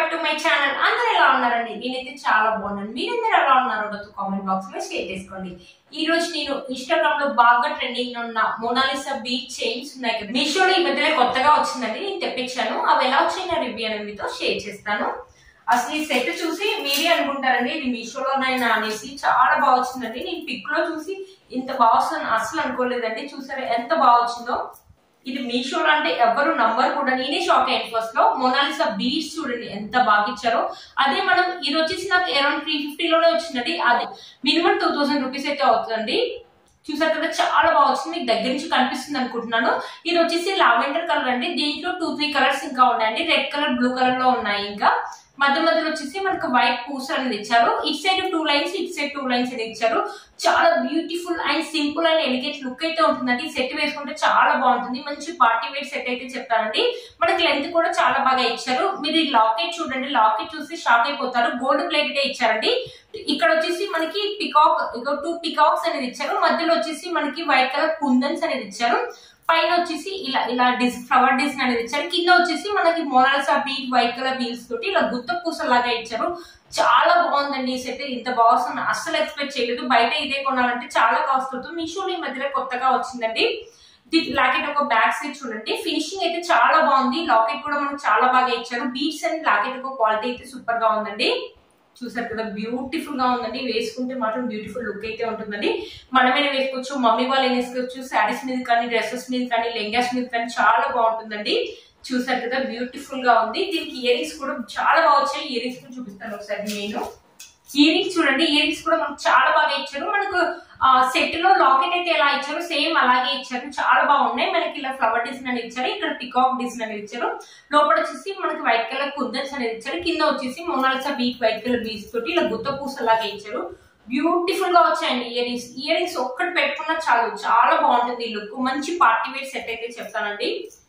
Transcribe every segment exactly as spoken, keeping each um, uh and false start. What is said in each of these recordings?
Back to my channel. అందరూ ఎలా ఉన్నారండి? నేనైతే చాలా బాగున్నాను. మీరందరూ ఎలా ఉన్నారో నాతో కామెంట్ బాక్స్ లో షేర్ చేసుకోండి. ఈ రోజు నేను ఇన్స్టాగ్రామ్ లో బాగా ట్రెండింగ్ ఉన్న మోనాలిసా బీచ్ చైన్స్ ఉన్నాయి కదా, మీషోలో ఈ మధ్యలో కొత్తగా వచ్చిందండి. నేను తెప్పించాను. అవి ఎలా వచ్చిన రివ్యూ అనేది మీతో షేర్ చేస్తాను. అసలు ఈ సెట్ చూసి మీరే అనుకుంటారండి ఇది మీషోలోనైనా అనేసి. చాలా బాగా వచ్చిందండి. నేను పిక్ లో చూసి ఇంత బాగా వస్తుంది అసలు అనుకోలేదండి. చూసారా ఎంత బాగా వచ్చిందో. ఇది మీషోలో అంటే ఎవరు నంబర్ కూడా. నేనే షాక్ అయ్యాను ఫస్ట్ లో. మోనాలిసా బీచ్ చూడండి ఎంత బాగా ఇచ్చారో. అదే మనం ఇది వచ్చేసి నాకు అరౌండ్ త్రీ ఫిఫ్టీ లోనే వచ్చిందండి. అది మినిమం టూ థౌసండ్ రూపీస్ అయితే అవుతుందండి. చూసారు కదా చాలా బాగా వచ్చింది. మీకు దగ్గర నుంచి కనిపిస్తుంది అనుకుంటున్నాను. ఇది వచ్చేసి లావెండర్ కలర్ అండి. దీంట్లో టూ త్రీ కలర్స్ ఇంకా ఉన్నాయండి. రెడ్ కలర్, బ్లూ కలర్ లో ఉన్నాయి. ఇంకా మధ్య మధ్యలో వచ్చేసి మనకు వైట్ పూస అనేది ఇచ్చారు. ఇటు సైడ్ టూ లైన్స్, ఇటు సైడ్ టూ లైన్స్ అనేది ఇచ్చారు. చాలా beautiful and simple and elegant look అయితే ఉంటుందండి. సెట్ వేసుకుంటే చాలా బాగుంటుంది. మంచి పార్టీ వేర్ సెట్ అయితే చెప్తానండి. మనకి లెంత్ కూడా చాలా బాగా ఇచ్చారు. మీరు ఈ లాకెట్ చూడండి. లాకెట్ చూసి షాక్ అయిపోతారు. గోల్డ్ ప్లేటెడ్ ఇచ్చారండి. ఇక్కడ వచ్చేసి మనకి పికాక్, ఇక టూ పికాక్స్ అనేది ఇచ్చారు. మధ్యలో వచ్చేసి మనకి వైట్ కలర్ కుందన్స్ అనేది ఇచ్చారు. పైన వచ్చేసి ఇలా ఇలా డిస్ ఫ్లవర్ డిజైన్ అనేది ఇచ్చారు. కింద వచ్చేసి మనకి Mona Lisa beads white colour beads తోటి ఇలా గుత్త పూస లాగా ఇచ్చారు. చాలా బాగుందండి ఈ సెట్. ఇంత బాగుంది అస్సలు ఎక్స్పెక్ట్ చేయలేదు. బయట ఇదే కొనాలంటే చాలా కాస్ట్ అవుతుంది. మీషోలో ఈ మధ్యలో కొత్తగా వచ్చిందండి. లాకెట్ ఒక బ్యాక్ సైడ్ చూడండి. ఫినిషింగ్ అయితే చాలా బాగుంది. లాకెట్ కూడా మనకు చాలా బాగా ఇచ్చారు. బీట్స్ అండ్ లాకెట్ ఒక క్వాలిటీ అయితే సూపర్ గా ఉందండి. చూసారు కదా బ్యూటిఫుల్ గా ఉందండి. వేసుకుంటే మాత్రం బ్యూటిఫుల్ లుక్ అయితే ఉంటుందండి. మనమైనా వేసుకోవచ్చు, మమ్మీ వాళ్ళు వేసుకోవచ్చు. శారీస్ మీద కానీ, డ్రెస్సెస్ మీద కానీ, లెంగాస్ మీద కానీ చాలా బాగుంటుందండి. చూసారు కదా బ్యూటిఫుల్ గా ఉంది. దీనికి ఇయర్ రింగ్స్ కూడా చాలా బాగా వచ్చాయి. ఇయర్ రింగ్స్ కూడా చూపిస్తాను ఒకసారి. నేను ఇయర్ రింగ్స్ చూడండి. ఇయర్ రింగ్స్ కూడా మనకు చాలా బాగా ఇచ్చారు. మనకు సెట్ లో లాకెట్ అయితే ఎలా ఇచ్చారు సేమ్ అలాగే ఇచ్చారు. చాలా బాగున్నాయి. మనకి ఇలా ఫ్లవర్ డిజైన్ అనేది ఇచ్చారు. ఇక్కడ పికాక్ డిజైన్ అనేది ఇచ్చారు. లోపల వచ్చేసి మనకి వైట్ కలర్ కుందన్స్ అనేది ఇచ్చారు. కింద వచ్చేసి Mona Lisa beads white colour beads తోటి ఇలా గుత్త పూస లాగా ఇచ్చారు. బ్యూటిఫుల్ గా వచ్చాయండి ఇయర్ రింగ్స్. ఇయర్ రింగ్స్ ఒక్కటి పెట్టుకున్నా చాలు, చాలా బాగుంటుంది ఈ లుక్. మంచి పార్టీ వేర్ సెట్ అయితే చెప్తానండి.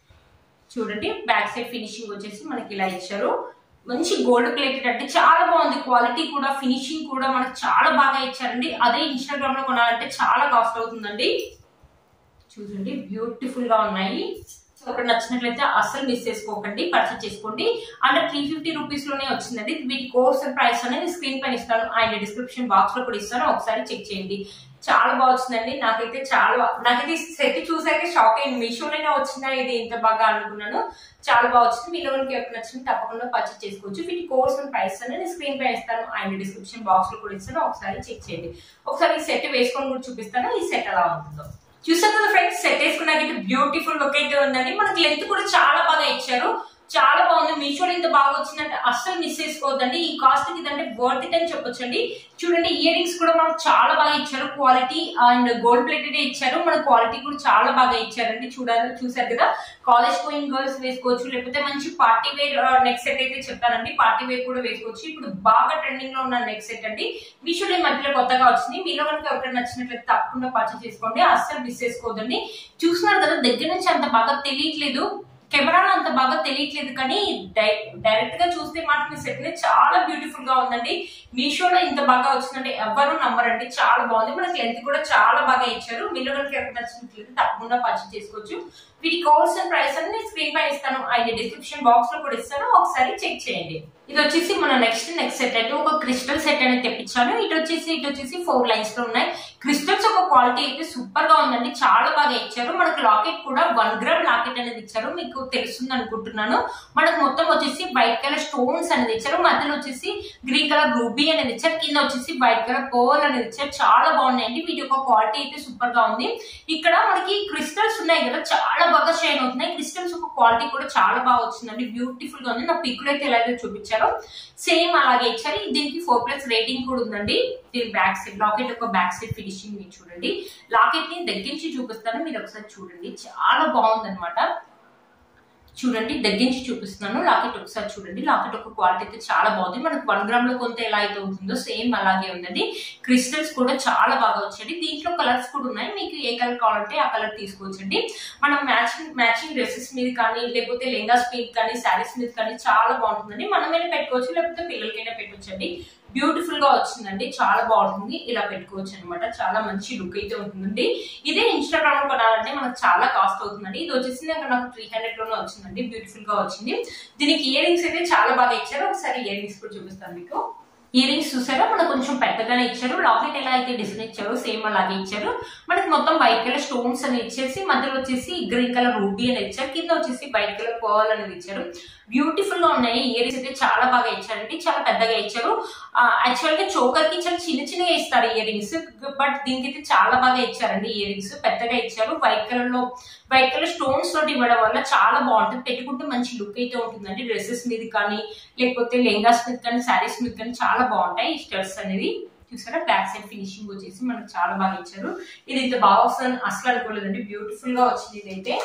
చూడండి బ్యాక్ సైడ్ ఫినిషింగ్ వచ్చేసి మనకి ఇలా ఇచ్చారు. మంచి గోల్డ్ ప్లేటెడ్ అంటే చాలా బాగుంది. క్వాలిటీ కూడా ఫినిషింగ్ కూడా మనకు చాలా బాగా ఇచ్చారండి. అదే ఇన్స్టాగ్రామ్ లో కొనాలంటే చాలా కాస్ట్ అవుతుందండి. చూడండి బ్యూటిఫుల్ గా ఉన్నాయి. ఒకటి నచ్చినట్లయితే అస్సలు మిస్ చేసుకోకండి, పర్చేస్ చేసుకోండి. అండర్ త్రీ ఫిఫ్టీ రూపీస్ లోనే వచ్చిందండి. వీటి కోర్స్ ప్రైస్ అనేది స్క్రీన్ పైన ఇస్తాను, ఆయన డిస్క్రిప్షన్ బాక్స్ లో కూడా ఇస్తాను. ఒకసారి చెక్ చేయండి. చాలా బాగా వచ్చిందండి. నాకైతే చాలా నాకైతే సెట్ చూసాక షాక్ అయింది. మీషోలోనే వచ్చిందా ఇది ఇంత బాగా అనుకున్నాను. చాలా బాగా వచ్చింది. మీలో ఎవరికి నచ్చింది తప్పకుండా పర్చేస్ చేసుకోవచ్చు. వీటి కోర్స్ ప్రైస్ అనేది స్క్రీన్ పైన ఇస్తాను, ఆయన డిస్క్రిప్షన్ బాక్స్ లో కూడా ఇస్తాను. ఒకసారి చెక్ చేయండి. ఒకసారి ఈ సెట్ వేసుకొని కూడా చూపిస్తాను. ఈ సెట్ ఎలా ఉంటుందో చూసారు కదా ఫ్రెండ్స్. సెట్ వేసుకున్నాకైతే బ్యూటిఫుల్ లుక్ అయితే ఉందండి. మనకి లెంత్ కూడా చాలా బాగా ఇచ్చారు. చాలా బాగుంది. మీషోలో ఇంత బాగా వచ్చిందంటే అస్సలు మిస్ చేసుకోవద్దండి. ఈ కాస్ట్ కి ఇదంటే వర్త్ ఇట్ అని చెప్పొచ్చండి. చూడండి ఇయర్ రింగ్స్ కూడా మనకు చాలా బాగా ఇచ్చారు. క్వాలిటీ అండ్ గోల్డ్ ప్లేటెడ్ ఇచ్చారు. మన క్వాలిటీ కూడా చాలా బాగా ఇచ్చారండి. చూడాలి చూసారు కదా. కాలేజ్ గోయింగ్ గర్ల్స్ వేసుకోవచ్చు, లేకపోతే మంచి పార్టీ వేర్ నెక్ సెట్ అయితే చెప్తానండి. పార్టీ వేర్ కూడా వేసుకోవచ్చు. ఇప్పుడు బాగా ట్రెండింగ్ లో ఉన్న నెక్ సెట్ అండి. మీషోలో మధ్యలో కొత్తగా వచ్చింది. మీలో కనుక ఎవరైనా నచ్చినట్లయితే తప్పకుండా పర్చేస్ చేసుకోండి. అస్సలు మిస్ చేసుకోవద్దండి. చూస్తున్నారు కదా దగ్గర నుంచి అంత బాగా తెలియట్లేదు, కెమెరాలో అంత బాగా తెలియట్లేదు, కానీ డైరెక్ట్ గా చూస్తే మాత్రం ఈ సెట్ చాలా బ్యూటిఫుల్ గా ఉందండి. మీషోలో ఇంత బాగా వచ్చిందంటే ఎవరు నమ్మరండి. చాలా బాగుంది. మనకి లెంత్ కూడా చాలా బాగా ఇచ్చారు. మీలో కనుక ఎవరికి నచ్చినట్లయితే తప్పకుండా పర్చేస్ చేసుకోవచ్చు. వీటి కోర్స్ అండ్ ప్రైస్ అని స్క్రీన్ పైన ఇస్తాను, ఆయన డిస్క్రిప్షన్ బాక్స్ లో కూడా ఇస్తాను. ఒకసారి చెక్ చేయండి. ఇది వచ్చేసి మన నెక్స్ట్ నెక్స్ట్ సెట్ అయితే ఒక క్రిస్టల్ సెట్ అనేది తెప్పించాను. ఇటు వచ్చేసి ఇటు వచ్చేసి ఫోర్ లైన్స్ లో ఉన్నాయి. క్రిస్టల్స్ ఒక క్వాలిటీ అయితే సూపర్ గా ఉందండి. చాలా బాగా ఇచ్చారు. మనకు లాకెట్ కూడా వన్ గ్రామ్ లాకెట్ అనేది ఇచ్చారు. మీకు తెలుస్తుంది అనుకుంటున్నాను. మనకు మొత్తం వచ్చేసి వైట్ కలర్ స్టోన్స్ అనేది ఇచ్చారు. మధ్యలో వచ్చేసి గ్రీన్ కలర్ రూబీ అనేది ఇచ్చారు. కింద వచ్చేసి వైట్ కలర్ పర్ల్ అనేది ఇచ్చారు. చాలా బాగున్నాయండి. వీటి యొక్క క్వాలిటీ అయితే సూపర్ గా ఉంది. ఇక్కడ మనకి క్రిస్టల్స్ ఉన్నాయి కదా, చాలా బాగా షైన్ అవుతున్నాయి. క్రిస్టల్స్ ఒక క్వాలిటీ కూడా చాలా బాగా వచ్చిందండి. బ్యూటిఫుల్ గా ఉంది. నా పిక్ లో అయితే ఎలాగో చూపించారు సేమ్ అలాగే ఇచ్చారు. దీనికి ఫోర్ ప్లస్ రేటింగ్ కూడా ఉందండి. దీని బ్యాక్ సైడ్ లాకెట్ ఒక బ్యాక్ సైడ్ ఫినిషింగ్ మీరు చూడండి. లాకెట్ ని దగ్గరించి చూపిస్తాను, మీరు ఒకసారి చూడండి. చాలా బాగుంది అనమాట. చూడండి దగ్గరించి చూపిస్తున్నాను. లాకెట్ ఒకసారి చూడండి. లాకెట్ ఒక క్వాలిటీ అయితే చాలా బాగుంది. మనకు వన్ గ్రామ్ లో కొంత ఎలా అయితే ఉంటుందో సేమ్ అలాగే ఉందండి. క్రిస్టల్స్ కూడా చాలా బాగా వచ్చాయి. దీంట్లో కలర్స్ కూడా ఉన్నాయి. మీకు ఏ కలర్ కావాలంటే ఆ కలర్ తీసుకోవచ్చండి. మనం మ్యాచింగ్ మ్యాచింగ్ డ్రెస్సెస్ మీద కానీ, లేకపోతే లెంగాస్ మీద కానీ, శారీస్ మీద కానీ చాలా బాగుంటుందండి. మనమైనా పెట్టుకోవచ్చు, లేకపోతే పిల్లలకైనా పెట్టొచ్చండి. బ్యూటిఫుల్ గా వచ్చిందండి, చాలా బాగుంటుంది. ఇలా పెట్టుకోవచ్చు అనమాట, చాలా మంచి లుక్ అయితే ఉంటుందండి. ఇదే ఇన్స్టాగ్రామ్ లో కొనాలంటే మనకు చాలా కాస్ట్ అవుతుందండి. ఇది వచ్చేసి నాకు త్రీ హండ్రెడ్ లోనే వచ్చిందండి, బ్యూటిఫుల్ గా వచ్చింది. దీనికి ఇయర్ రింగ్స్ అయితే చాలా బాగా ఇచ్చారు. ఒకసారి ఇయర్ రింగ్స్ కూడా చూపిస్తాను మీకు. ఇయర్ రింగ్స్ చూసారా, మనకు కొంచెం పెద్దగానే ఇచ్చారు. లాకెట్ ఎలా అయితే డిజైన్ ఇచ్చారో సేమ్ అలాగే ఇచ్చారు. మనకి మొత్తం వైట్ కలర్ స్టోన్స్ అని ఇచ్చేసి మధ్యలో వచ్చేసి గ్రీన్ కలర్ రూబీ అని ఇచ్చారు. కింద వచ్చేసి వైట్ కలర్ పర్ల్ అనేది ఇచ్చారు. బ్యూటిఫుల్ గా ఉన్నాయి. ఇయర్ రింగ్స్ అయితే చాలా బాగా ఇచ్చారండి, చాలా పెద్దగా ఇచ్చారు. యాక్చువల్ గా చోకర్ కి చాలా చిన్న చిన్నగా ఇస్తారు ఇయర్ రింగ్స్, బట్ దీనికి అయితే చాలా బాగా ఇచ్చారండి. ఇయర్ రింగ్స్ పెద్దగా ఇచ్చారు. వైట్ కలర్ లో వైట్ కలర్ స్టోన్స్ తోటి ఇవ్వడం వల్ల చాలా బాగుంటుంది. పెట్టుకుంటే మంచి లుక్ అయితే ఉంటుందండి. డ్రెస్సెస్ మీద కానీ లేకపోతే లెహంగాస్ మీద కానీ శారీస్ మీద కానీ చాలా బాగుంటాయి ఈ స్టడ్స్ అనేది. చూసారా, బ్యాక్ సైడ్ ఫినిషింగ్ వచ్చేసి మనకు చాలా బాగా ఇచ్చారు. ఇది ఇంత బాగా వస్తుందని అసలు అనుకోలేదండి, బ్యూటిఫుల్ గా వచ్చింది ఇదైతే.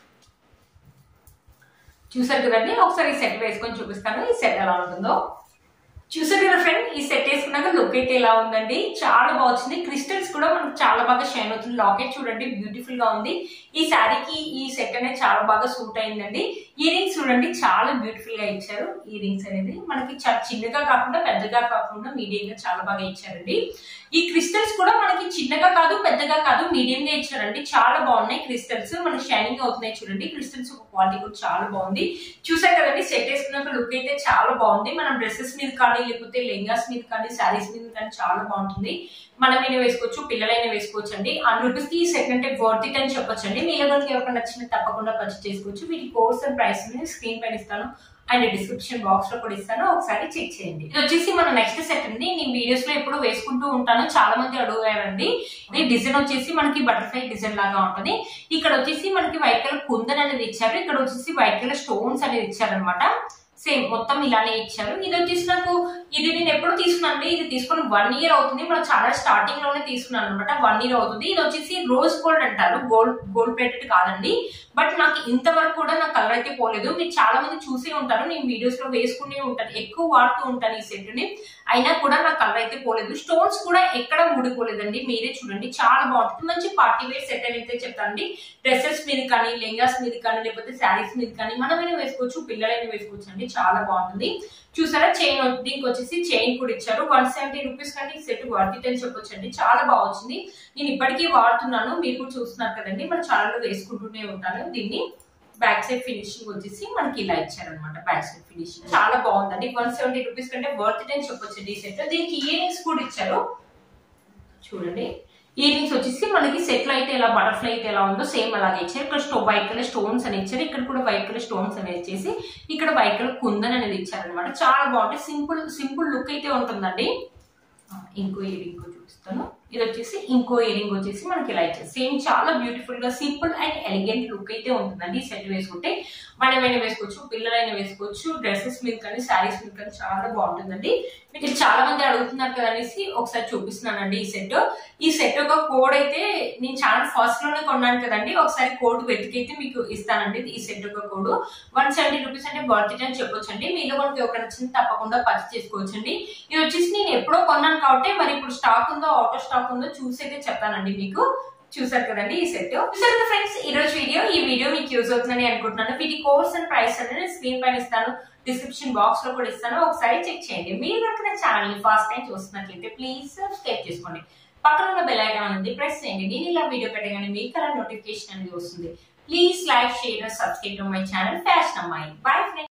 చూసారు కదండి, ఒకసారి ఈ సెట్ వేసుకొని చూపిస్తాను ఈ సెట్ ఎలా ఉంటుందో. చూసారు కదా ఫ్రెండ్, ఈ సెట్ వేసుకున్నాక లుక్ అయితే ఎలా ఉందండి, చాలా బాగుంది. క్రిస్టల్స్ కూడా మనకు చాలా బాగా షైన్ అవుతుంది. లాకెట్ చూడండి బ్యూటిఫుల్ గా ఉంది. ఈ శారీకి ఈ సెట్ అనేది చాలా బాగా సూట్ అయిందండి. ఇయర్ రింగ్స్ చూడండి చాలా బ్యూటిఫుల్ గా ఇచ్చారు. ఇయర్ రింగ్స్ అనేది మనకి చాలా చిన్నగా కాకుండా పెద్దగా కాకుండా మీడియం గా చాలా బాగా ఇచ్చారండి. ఈ క్రిస్టల్స్ కూడా మనకి చిన్నగా కాదు పెద్దగా కాదు మీడియం గా ఇచ్చారండి. చాలా బాగున్నాయి క్రిస్టల్స్, మనకి షైనింగ్ అవుతున్నాయి చూడండి. క్రిస్టల్స్ క్వాలిటీ కూడా చాలా బాగుంది. చూసారు కదండి, సెట్ వేసుకున్నాక లుక్ అయితే చాలా బాగుంది. మనం డ్రెస్సెస్ మీద కానీ లేకపోతే లెహంగాస్ మీద కానీ శారీస్ మీద కానీ చాలా బాగుంటుంది. మనమైనా వేసుకోవచ్చు, పిల్లలైనా వేసుకోవచ్చు అండి. హండ్రెడ్ రూపీస్ కి ఈ సెట్ అంటే వర్త్ ఇట్ అని చెప్పొచ్చు అండి. మీలో కనుక ఎవరికైనా నచ్చిన తప్పకుండా పర్చేస్ చేసుకోవచ్చు. వీటి కోర్స్ అండ్ ప్రైస్ స్క్రీన్ పైన ఇస్తాను అండ్ డిస్క్రిప్షన్ బాక్స్ లో కూడా ఇస్తాను, ఒకసారి చెక్ చేయండి. ఇది వచ్చేసి మన నెక్స్ట్ సెట్ అండి. నేను వీడియోస్ లో ఎప్పుడు వేసుకుంటూ ఉంటాను, చాలా మంది అడుగుతారండి. ఈ డిజైన్ వచ్చేసి మనకి బటర్ఫ్లై డిజైన్ లాగా ఉంటుంది. ఇక్కడ వచ్చేసి మనకి వైట్ కలర్ కుందన్ అనేది ఇచ్చారు. ఇక్కడ వచ్చేసి వైట్ కలర్ స్టోన్స్ అనేది ఇచ్చారనమాట. సేమ్ మొత్తం ఇలానే ఇచ్చారు. ఇది వచ్చేసి నాకు ఇది నేను ఎప్పుడు తీసుకున్నాను, ఇది తీసుకుని వన్ ఇయర్ అవుతుంది. మన ఛానల్ స్టార్టింగ్ లోనే తీసుకున్నాను అనమాట, వన్ ఇయర్ అవుతుంది. ఇది వచ్చేసి రోజ్ గోల్డ్ అంటారు, గోల్డ్ గోల్డ్ ప్లేటెడ్ కాదండి. బట్ నాకు ఇంతవరకు కూడా నా కలర్ అయితే పోలేదు. మీరు చాలా మంది చూసే ఉంటారు, నేను వీడియోస్ లో వేసుకునే ఉంటాను, ఎక్కువ వాడుతూ ఉంటాను ఈ సెట్ ని. అయినా కూడా నా కలర్ అయితే పోలేదు. స్టోన్స్ కూడా ఎక్కడ ఊడిపోలేదండి, మీరే చూడండి చాలా బాగుంటుంది. మంచి పార్టీ వేర్ సెట్ అయితే చెప్తానండి. డ్రెస్సెస్ మీద కానీ లెహంగాస్ మీద కానీ లేకపోతే శారీస్ మీద కానీ మనమైనా వేసుకోవచ్చు, పిల్లలైనా వేసుకోవచ్చు అండి. చాలా బాగుంటుంది. చూసారా, చైన్ దీనికి వచ్చేసి చైన్ కూడా ఇచ్చారు. వన్ సెవెంటీ రూపీస్ కంటే ఈ సెట్ వర్త్ ఇట్ అని చెప్పొచ్చు అండి. చాలా బాగా వచ్చింది. నేను ఇప్పటికీ వాడుతున్నాను, మీరు కూడా చూస్తున్నారు కదండి. మన ఛానల్లో వేసుకుంటూనే ఉంటాను దీన్ని. బ్యాక్ సైడ్ ఫినిషింగ్ వచ్చేసి మనకి ఇలా ఇచ్చారనమాట. బ్యాక్ సైడ్ ఫినిషింగ్ చాలా బాగుందండి. వన్ సెవెంటీ రూపీస్ కంటే వర్త్ ఇట్ అని చెప్పొచ్చు ఈ సెట్. దీనికి ఇయర్ రింగ్స్ కూడా ఇచ్చారు చూడండి. ఇయర్ రింగ్స్ వచ్చేసి మనకి సెట్ లో అయితే ఎలా బటర్ఫ్లై అయితే ఎలా ఉందో సేమ్ అలాగే ఇచ్చారు. ఇక్కడ స్టో వైట్ కలర్ స్టోన్స్ అని ఇచ్చారు. ఇక్కడ కూడా వైట్ కలర్ స్టోన్స్ అనేది ఇచ్చేసి ఇక్కడ వైట్ కలర్ కుందన్ అనేది ఇచ్చారనమాట. చాలా బాగుంటుంది. సింపుల్ సింపుల్ లుక్ అయితే ఉంటుందండి. ఇంకో ఇయర్ రింగ్ చూపిస్తాను. ఇది వచ్చేసి ఇంకో ఇయర్ రింగ్ వచ్చేసి మనకి ఇలా ఇచ్చారు. సేమ్ చాలా బ్యూటిఫుల్ గా సింపుల్ అండ్ ఎలిగెంట్ లుక్ అయితే ఉంటుందండి ఈ సెట్ వేసుకుంటే. మనమైనా వేసుకోవచ్చు, పిల్లలైనా వేసుకోవచ్చు, డ్రెస్సెస్ మీద కానీ శారీస్ మీద కానీ చాలా బాగుంటుందండి. మీరు చాలా మంది అడుగుతున్నారు కదా అనేసి ఒకసారి చూపిస్తున్నానండి ఈ సెట్. ఈ సెట్ ఒక కోడ్ అయితే నేను ఛానల్ ఫస్ట్ లోనే కొన్నాను కదండి, ఒకసారి కోడ్ వెతికైతే మీకు ఇస్తానండి. ఈ సెట్ ఒక కోడ్ వన్ సెవెంటీ రూపీస్ అంటే వర్త్ ఇట్ అని చెప్పొచ్చండి. మీలో మనకి ఒక నచ్చింది తప్పకుండా పర్చేస్ చేసుకోవచ్చండి. ఇది వచ్చేసి నేను ఎప్పుడో కొన్నాను కాబట్టి మరి ఇప్పుడు స్టాక్ ఉందో అవుట్ ఆఫ్ స్టాక్ ఉందో చూసి అయితే చెప్తానండి మీకు. చూసారు కదండి ఈ సెట్. చూసారు కదా ఫ్రెండ్స్ ఈ రోజు వీడియో. ఈ వీడియో మీకు యూజ్ అవుతుందని అనుకుంటున్నాను. వీటి కోర్స్ అండ్ ప్రైస్ అనేది స్క్రీన్ పైన ఇస్తాను, డిస్క్రిప్షన్ బాక్స్ లో కూడా ఇస్తాను, ఒకసారి చెక్ చేయండి. మీరు కనుక నా ఛానల్ ని ఫస్ట్ టైం చూస్తున్నట్లయితే ప్లీజ్ సబ్స్క్రైబ్ చేసుకోండి. పక్కన ఉన్న బెల్ ఐకాన్ అనేది ప్రెస్ చేయండి. నేను ఇలా వీడియో పెట్టగానే మీకు అలా నోటిఫికేషన్ అనేది వస్తుంది. Please like, share, subscribe to my channel fashion అమ్మాయి. Bye friends.